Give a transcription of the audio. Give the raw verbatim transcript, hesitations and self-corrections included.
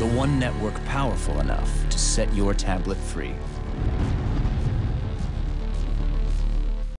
The one network powerful enough to set your tablet free.